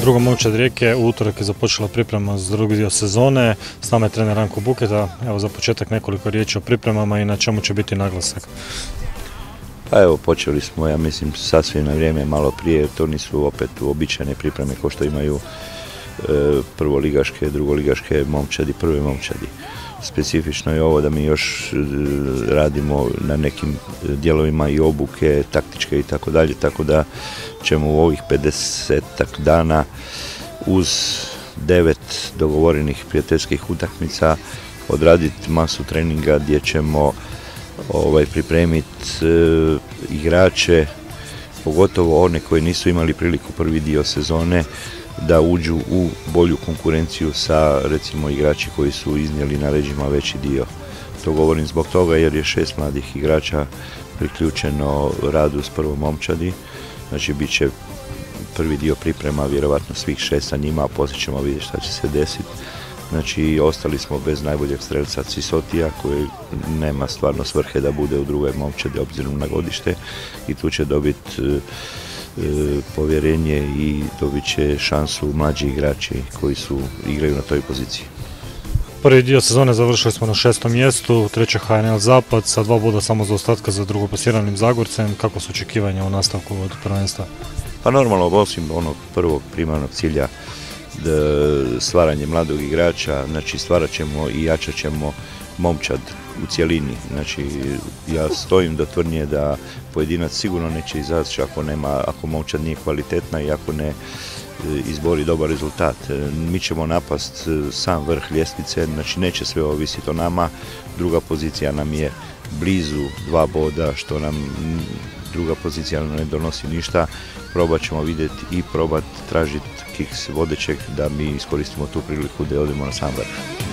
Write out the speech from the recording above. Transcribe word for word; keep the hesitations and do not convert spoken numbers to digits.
Druga momčad Rijeke u utorak je započela priprema za drugi dio sezone. S nama je trener Ranko Buketa. Evo za početak nekoliko riječi o pripremama i na čemu će biti naglasak. Pa evo, počeli smo, ja mislim, sasvim na vrijeme, malo prije. To nisu opet uobičajene pripreme kao što imaju e, prvoligaške, drugoligaške momčadi, prve momčadi. Specifično je ovo da mi još e, radimo na nekim dijelovima i obuke, taktičke i tako dalje, tako da ćemo u ovih pedesetak dana uz devet dogovorenih prijateljskih utakmica odraditi masu treninga gdje ćemo ovaj, pripremiti e, igrače, pogotovo one koji nisu imali priliku prvi dio sezone, da uđu u bolju konkurenciju sa, recimo, igrači koji su iznijeli na leđima veći dio. To govorim zbog toga jer je šest mladih igrača priključeno radu s prvom momčadi. Znači, bit će prvi dio priprema, vjerovatno svih šest sa njima, a poslije ćemo vidjeti šta će se desiti. Znači, ostali smo bez najboljeg strelca Cisotija, koji nema stvarno svrhe da bude u drugoj momčadi obzirom na godište, i tu će dobiti e, e, povjerenje i dobit će šansu mlađi igrači koji su igraju na toj poziciji. Prvi dio sezone završili smo na šestom mjestu, treće H N L Zapad, sa dva boda samo za ostatka za drugoplasiranim Zagorcem. Kako su očekivanja u nastavku od prvenstva? Pa normalno, osim onog prvog primarnog cilja, stvaranje mladog igrača, znači stvarat ćemo i jačat ćemo momčad u cjelini. Znači, ja stojim do tvrdnje da pojedinac sigurno neće izaći ako nema, ako momčad nije kvalitetna i ako ne izbori dobar rezultat. Mi ćemo napast sam vrh ljestvice, znači neće sve ovisiti o nama. Druga pozicija nam je blizu dva boda, što nam druga pozicija ne donosi ništa. Probat ćemo vidjeti i probat tražiti kiks vodećeg da mi iskoristimo tu priliku da odemo na sam vrh.